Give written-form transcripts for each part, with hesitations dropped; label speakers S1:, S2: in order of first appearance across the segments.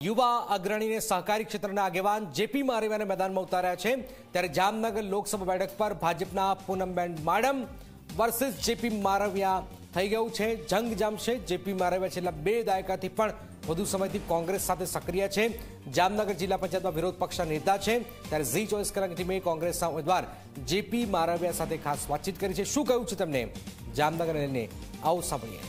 S1: યુવા અગ્રણી ને સહકારી ક્ષેત્રના આગેવાન જેપી મારવિયાને મેદાનમાં ઉતાર્યા છે। ત્યારે જામનગર લોકસભા બેઠક પર ભાજપના પૂનમબેન માડમ વર્સિસ જેપી મારવિયા થઈ ગયું છે। જંગ જામશે। જેપી મારવિયા છેલ્લા 2 દાયકાથી પણ વધુ સમયથી કોંગ્રેસ સાથે સક્રિય છે। જામનગર જિલ્લા પંચાયતમાં વિરોધ પક્ષના નેતા છે। ત્યારે ઝી 24 કલાકની ટીમે કોંગ્રેસના ઉમેદવાર જેપી મારવિયા સાથે ખાસ વાતચીત કરી છે। શું કહ્યું છે તેમને જામનગર લઈને આવો સાંભળીએ।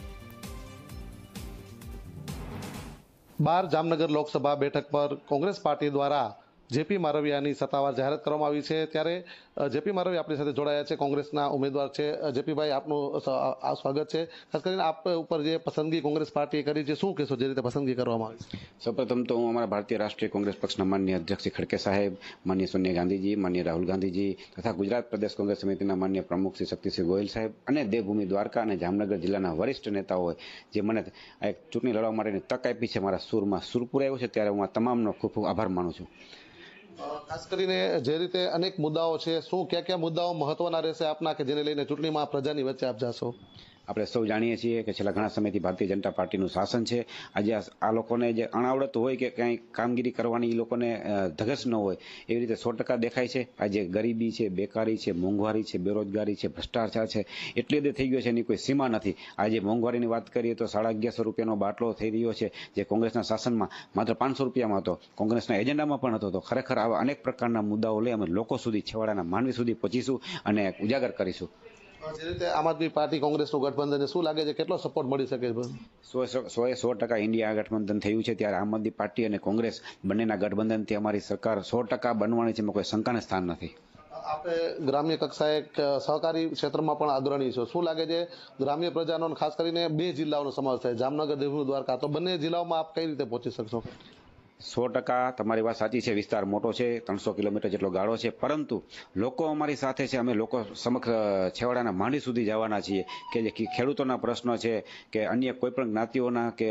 S2: 12 જામનગર લોકસભા બેઠક પર કોંગ્રેસ પાર્ટી દ્વારા જેપી મારવિયાની સત્તાવાર જાહેરાત કરવામાં આવી છે। ત્યારે જેપી મારવિયા આપણી સાથે જોડાયા છે, કોંગ્રેસના ઉમેદવાર છે। જેપીભાઈ, આપનું સ્વાગત છે। ખાસ કરીને આપ ઉપર જે પસંદગી કોંગ્રેસ પાર્ટીએ કરી છે, શું કહેશો જે રીતે પસંદગી કરવામાં આવી છે?
S3: સૌપ્રથમ તો હું અમારા ભારતીય રાષ્ટ્રીય કોંગ્રેસ પક્ષના માનનીય અધ્યક્ષ શ્રી ખડકે સાહેબ, માનનીય સોનિયા ગાંધીજી, માનનીય રાહુલ ગાંધીજી તથા ગુજરાત પ્રદેશ કોંગ્રેસ સમિતિના માનનીય પ્રમુખ શ્રી શક્તિસિંહ ગોહિલ સાહેબ અને દેવભૂમિ દ્વારકા અને જામનગર જિલ્લાના વરિષ્ઠ નેતાઓએ જે મને એક ચૂંટણી લડવા માટેની તક આપી છે, મારા સૂરમાં સૂર પુરાવ્યો છે, ત્યારે હું આ તમામનો ખૂબ ખૂબ આભાર માનું છું।
S2: ખાસ કરીને જે રીતે અનેક મુદ્દાઓ છે, શું કયા મુદ્દાઓ મહત્વના રહેશે આપના કે જેને લઈને ચૂંટણીમાં પ્રજાની વચ્ચે આપ જાશો?
S3: આપણે સૌ જાણીએ છીએ કે છેલ્લા ઘણા સમયથી ભારતીય જનતા પાર્ટીનું શાસન છે। આજે આ લોકોને જે અણાવડત હોય કે કંઈ કામગીરી કરવાની એ લોકોને ધગશ ન હોય, એવી રીતે 100% દેખાય છે। આજે ગરીબી છે, બેકારી છે, મોંઘવારી છે, બેરોજગારી છે, ભ્રષ્ટાચાર છે, એટલી હદે થઈ ગયો છે, એની કોઈ સીમા નથી। આજે મોંઘવારીની વાત કરીએ તો 1150 રૂપિયાનો બાટલો થઈ રહ્યો છે, જે કોંગ્રેસના શાસનમાં માત્ર 500 રૂપિયામાં હતો, કોંગ્રેસના એજન્ડામાં પણ હતો। તો ખરેખર આવા અનેક પ્રકારના મુદ્દાઓ લઈ અમે લોકો સુધી, છેવાડાના માનવી સુધી પહોંચીશું અને ઉજાગર કરીશું।
S2: જે રીતે આમ આદમી પાર્ટી કોંગ્રેસનું ગઠબંધન, શું લાગે છે કેટલો સપોર્ટ મળી શકે છે?
S3: 100% ઇન્ડિયા ગઠબંધન થયું છે, ત્યારે આમ આદમી પાર્ટી અને કોંગ્રેસ બંનેના ગઠબંધનથી અમારી સરકાર 100% બનવાની છે, એમાં કોઈ શંકાને સ્થાન નથી।
S2: આપણે ગ્રામ્ય કક્ષાએ સહકારી ક્ષેત્રમાં પણ અગ્રણી છો, શું લાગે છે ગ્રામ્ય પ્રજાનો, ખાસ કરીને 2 જિલ્લાઓનો સમાવેશ થાય, જામનગર, દેવભૂમિ, દ્વારકા, તો બંને જિલ્લાઓમાં આપ કઈ રીતે પહોંચી શકશો?
S3: 100% તમારી વાત સાચી છે। વિસ્તાર મોટો છે, 300 કિલોમીટર જેટલો ગાળો છે, પરંતુ લોકો અમારી સાથે છે। અમે લોકો સમક્ષ છેવાડાના માંડી સુધી જવાના છીએ કે જે ખેડૂતોના પ્રશ્નો છે કે અન્ય કોઈ પણ જ્ઞાતિઓના કે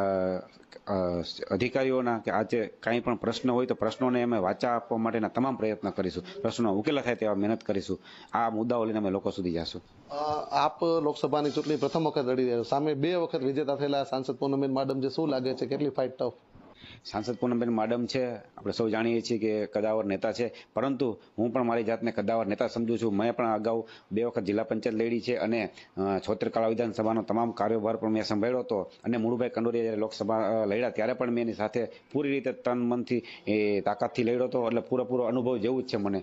S3: અધિકારીઓના કે આજે કાંઈ પણ પ્રશ્ન હોય તો પ્રશ્નોને અમે વાચા આપવા માટેના તમામ પ્રયત્ન કરીશું। પ્રશ્નો ઉકેલા થાય તેવા મહેનત કરીશું। આ મુદ્દાઓ લઈને અમે લોકો સુધી જઈશું।
S2: આપ લોકસભાની ચૂંટણી પ્રથમ વખત લડી રહ્યા છો, સામે 2 વખત વિજેતા થયેલા સાંસદ પૂનમબેન માડમ છે, શું લાગે છે કેટલી ફાઇટ ટફ?
S3: સાંસદ પૂનમબેન માડમ છે, આપણે સૌ જાણીએ છીએ કે કદાવર નેતા છે, પરંતુ હું પણ મારી જાતને કદાવર નેતા સમજુ છું। મેં પણ અગાઉ 2 વખત જિલ્લા પંચાયત લડી છે અને 76 કળા વિધાનસભાનો તમામ કાર્યભાર પણ મેં સંભાળ્યો હતો અને મુળુભાઈ કંડોરિયા જ્યારે લોકસભા લડ્યા ત્યારે પણ મેં એની સાથે પૂરી રીતે તન મનથી તાકાતથી લડ્યો હતો, એટલે પૂરેપૂરો અનુભવ જેવું જ છે મને।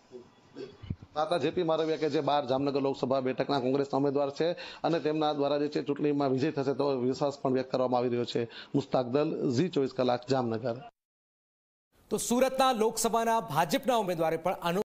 S2: માતા જેપી મારવિયા કે જે 12 જામનગર લોકસભા બેઠકના કોંગ્રેસના ઉમેદવાર છે અને તેમના દ્વારા જે છે ચૂંટણીમાં વિજય થશે તો વિશ્વાસ પણ વ્યક્ત કરવામાં આવી રહ્યો છે। મુસ્તાક દલ, ઝી 24 કલાક, જામનગર।
S1: તો સુરતના લોકસભાના ભાજપના ઉમેદવારે પણ